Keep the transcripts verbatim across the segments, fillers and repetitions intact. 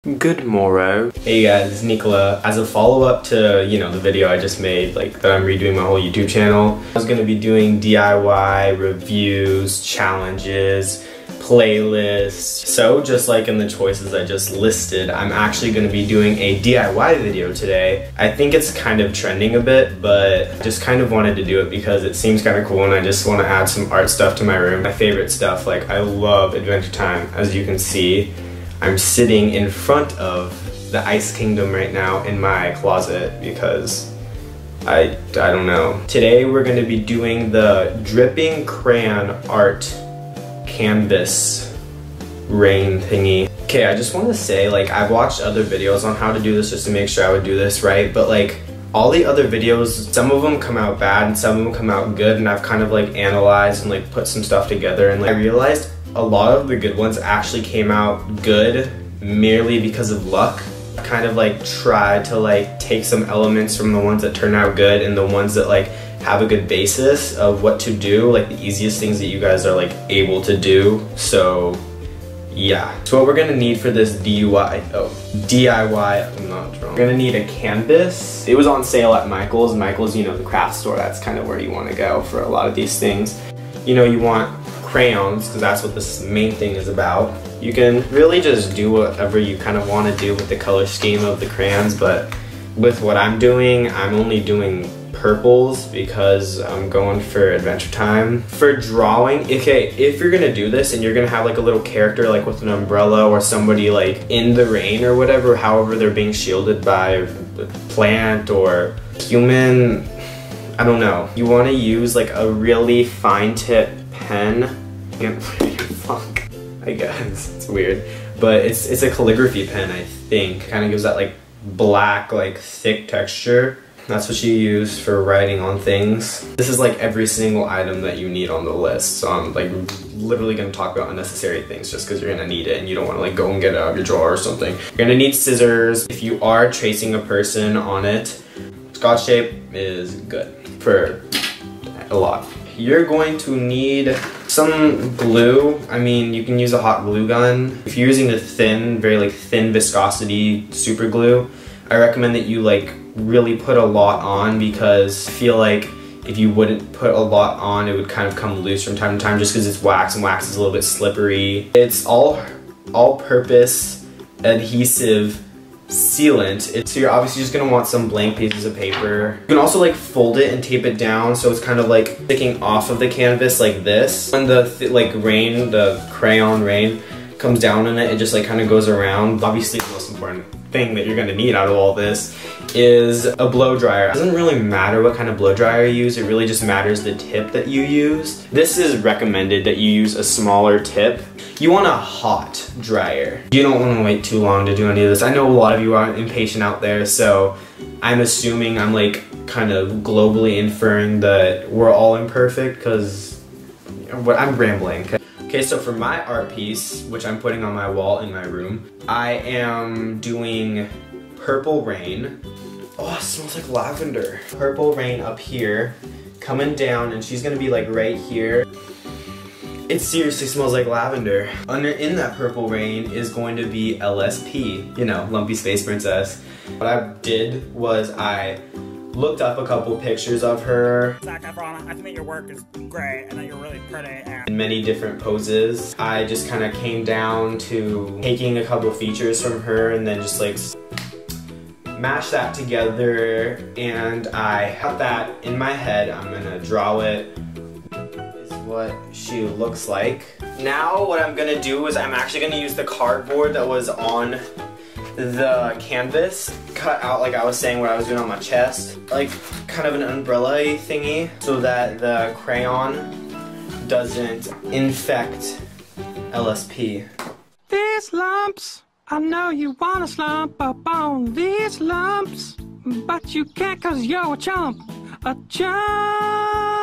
Good morrow. Hey guys, it's Nikola. As a follow-up to, you know, the video I just made, like that I'm redoing my whole YouTube channel, I was gonna be doing D I Y reviews, challenges, playlists. So just like in the choices I just listed, I'm actually gonna be doing a D I Y video today. I think it's kind of trending a bit, but just kind of wanted to do it because it seems kind of cool and I just want to add some art stuff to my room. My favorite stuff, like I love Adventure Time, as you can see. I'm sitting in front of the Ice Kingdom right now in my closet because I, I don't know. Today we're going to be doing the dripping crayon art canvas rain thingy. Okay, I just want to say, like, I've watched other videos on how to do this just to make sure I would do this right, but like all the other videos, some of them come out bad and some of them come out good, and I've kind of like analyzed and like put some stuff together, and like I realized a lot of the good ones actually came out good merely because of luck. I kind of like try to like take some elements from the ones that turn out good and the ones that like have a good basis of what to do, like the easiest things that you guys are like able to do. So yeah. So what we're gonna need for this D I Y, oh, D I Y, I'm not wrong. We're gonna need a canvas. It was on sale at Michael's. Michael's, you know, the craft store, that's kind of where you wanna go for a lot of these things. You know, you want crayons, because that's what this main thing is about. You can really just do whatever you kind of want to do with the color scheme of the crayons, but with what I'm doing, I'm only doing purples because I'm going for Adventure Time. For drawing, okay, if you're gonna do this and you're gonna have like a little character like with an umbrella or somebody like in the rain or whatever, however they're being shielded by a plant or human, I don't know. You want to use like a really fine tip pen. Fuck, I guess it's weird, but it's it's a calligraphy pen, I think. Kind of gives that like black, like thick texture. That's what you use for writing on things. This is like every single item that you need on the list, so I'm like literally gonna talk about unnecessary things just because you're gonna need it and you don't want to like go and get it out of your drawer or something. You're gonna need scissors. If you are tracing a person on it, Scotch tape is good for a lot. You're going to need some glue. I mean, you can use a hot glue gun. If you're using the thin, very like thin viscosity super glue, I recommend that you like really put a lot on, because I feel like if you wouldn't put a lot on, it would kind of come loose from time to time just because it's wax, and wax is a little bit slippery. It's all all-purpose adhesive sealant. It, so you're obviously just gonna want some blank pieces of paper. You can also like fold it and tape it down so it's kind of like sticking off of the canvas like this. When the th like rain, the crayon rain comes down in it, it just like kind of goes around. Obviously the most important thing that you're gonna need out of all this is a blow dryer. It doesn't really matter what kind of blow dryer you use, it really just matters the tip that you use. This is recommended that you use a smaller tip. You want a hot dryer. You don't want to wait too long to do any of this. I know a lot of you are impatient out there, so I'm assuming I'm like kind of globally inferring that we're all imperfect because I'm rambling. Okay, so for my art piece, which I'm putting on my wall in my room, I am doing Purple Rain. Oh, it smells like lavender. Purple Rain up here, coming down, and she's gonna be like right here. It seriously smells like lavender. Under in that Purple Rain is going to be L S P, you know, Lumpy Space Princess. What I did was I looked up a couple pictures of her. Zac Efron, I think your work is great and that you're really pretty. And in many different poses. I just kind of came down to taking a couple features from her and then just like mash that together, and I have that in my head. I'm gonna draw it. What she looks like. Now what I'm gonna do is I'm actually gonna use the cardboard that was on the canvas, cut out, like I was saying, what I was doing on my chest, like kind of an umbrella thingy, so that the crayon doesn't infect L S P. These lumps, I know you wanna slump up on these lumps, but you can't cause you're a chump, a chump.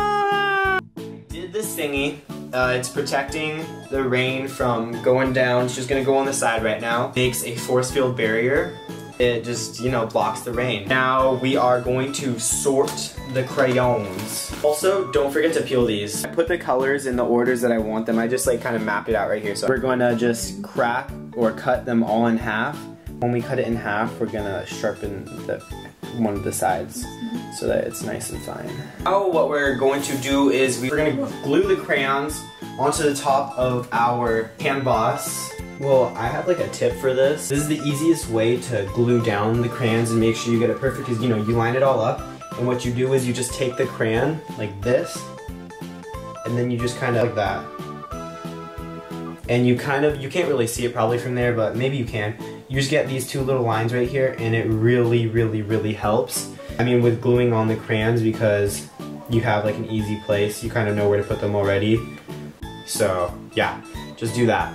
Did this thingy. Uh, it's protecting the rain from going down. It's just gonna go on the side right now. Makes a force field barrier. It just, you know, blocks the rain. Now we are going to sort the crayons. Also, don't forget to peel these. I put the colors in the orders that I want them. I just like kind of map it out right here. So we're going to just crack or cut them all in half. When we cut it in half, we're gonna sharpen the one of the sides so that it's nice and fine. Now what we're going to do is we're gonna glue the crayons onto the top of our canvas. Well, I have like a tip for this. This is the easiest way to glue down the crayons and make sure you get it perfect because, you know, you line it all up and what you do is you just take the crayon like this and then you just kind of like that. And you kind of, you can't really see it probably from there, but maybe you can. You just get these two little lines right here and it really, really, really helps. I mean, with gluing on the crayons because you have like an easy place. You kind of know where to put them already. So, yeah, just do that.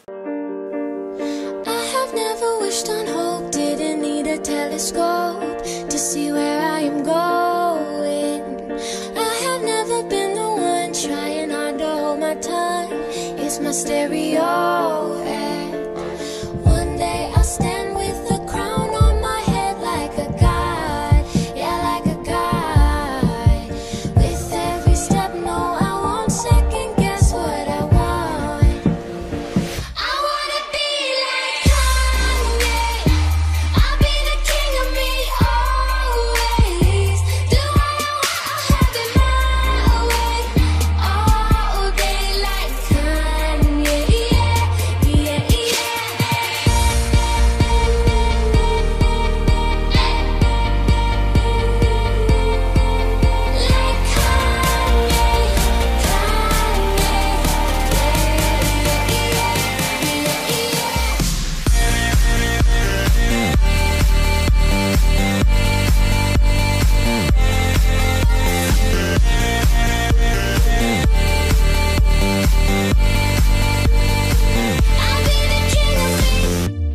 I have never wished on hope, didn't need a telescope to see where I am going. I have never been the one trying hard to hold my tongue. It's my stereo. And one day I'll stand with a crown on my head like a god. Yeah, like a god. With every step, no, I won't second guess what I want. I wanna be like Kanye. I'll be the king of me always. Do what I want, I'll have it my way. All day like Kanye. Yeah, yeah, yeah. Like Kanye, I'll be the king of me.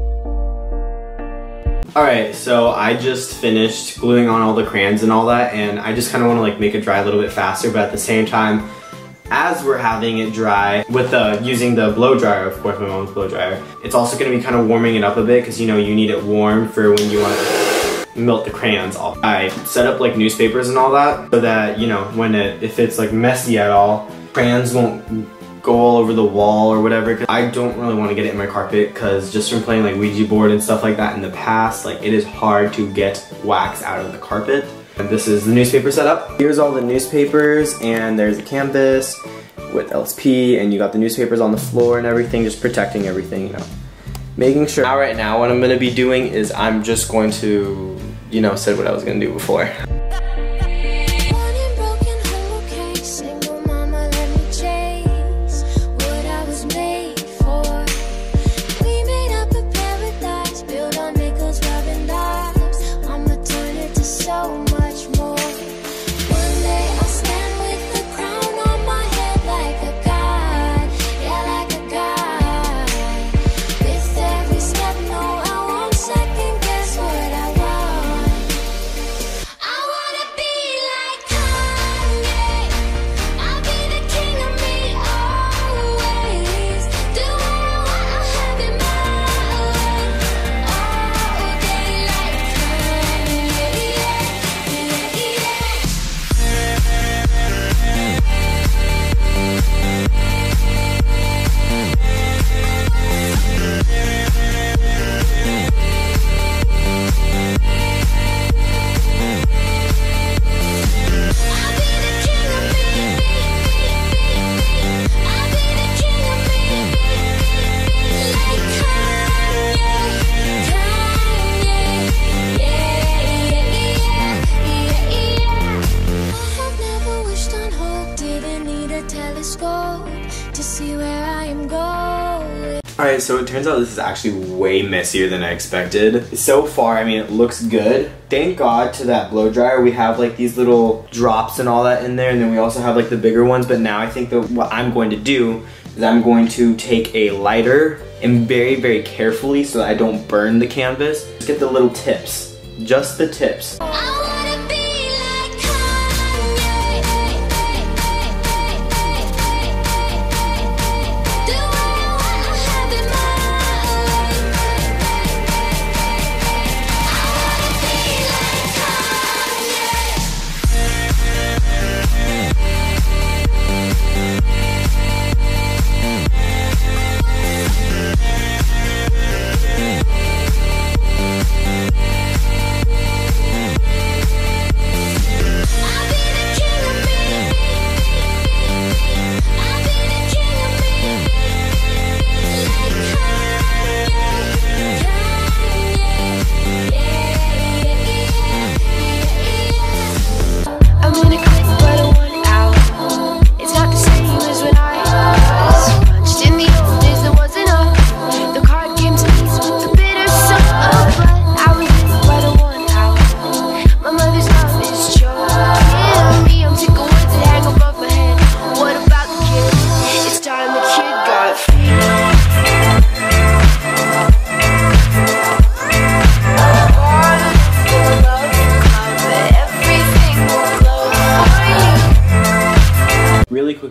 Alright, so I just finished gluing on all the crayons and all that, and I just kind of want to like make it dry a little bit faster, but at the same time, as we're having it dry, with the using the blow dryer, of course my mom's blow dryer, it's also going to be kind of warming it up a bit, because you know you need it warm for when you want to melt the crayons off. I set up like newspapers and all that, so that, you know, when it, if it's like messy at all, crayons won't go all over the wall or whatever. 'Cause I don't really want to get it in my carpet because just from playing like Ouija board and stuff like that in the past, like it is hard to get wax out of the carpet. And this is the newspaper setup. Here's all the newspapers and there's a canvas with L S P and you got the newspapers on the floor and everything, just protecting everything, you know. Making sure. Now right now what I'm going to be doing is I'm just going to, you know, said what I was going to do before. Born in broken home, okay. Single mama, let me chase what I was made for. We made up a paradise built on nickels, rubbing dimes. I'ma turn it to so much more. One day I'll stand with the crown on my head like a god. Yeah, like a god. With every step, no, I won't second guess what I want. I wanna be like Kanye. I'll be the king of me always. Do what I want, I'll have it my way. All day like Kanye. Yeah, yeah, yeah. I'll be the king of me. I'll be the king of me. Like Kanye, Kanye. Yeah, yeah, yeah, yeah. I have never wished on hope, didn't need a telescope to see where I am going. Alright, so it turns out this is actually way messier than I expected. So far, I mean, it looks good. Thank God to that blow dryer, we have like these little drops and all that in there, and then we also have like the bigger ones, but now I think that what I'm going to do is I'm going to take a lighter and very, very carefully so that I don't burn the canvas. Just get the little tips, just the tips. I wanna be like Kanye. Do what I want, I'll have it my way.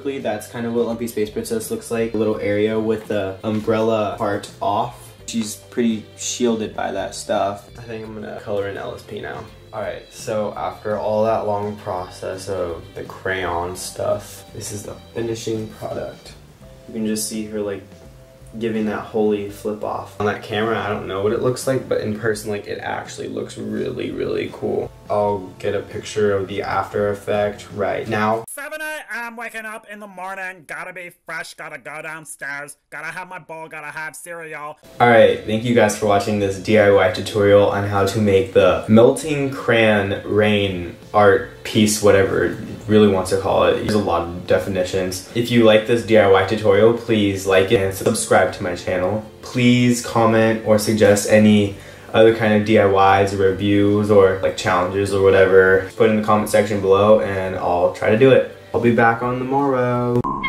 quickly, that's kind of what Lumpy Space Princess looks like. A little area with the umbrella part off. She's pretty shielded by that stuff. I think I'm gonna color in L S P now. Alright, so after all that long process of the crayon stuff, this is the finishing product. You can just see her like giving that holy flip off. On that camera, I don't know what it looks like, but in person, like it actually looks really, really cool. I'll get a picture of the after effect right now. seven A M waking up in the morning, gotta be fresh, gotta go downstairs, gotta have my bowl, gotta have cereal. Alright, thank you guys for watching this D I Y tutorial on how to make the melting crayon rain art piece, whatever it really wants to call it. There's a lot of definitions. If you like this D I Y tutorial, please like it and subscribe to my channel. Please comment or suggest any other kind of D I Ys or reviews or like challenges or whatever. Put in the comment section below and I'll try to do it. I'll be back on tomorrow.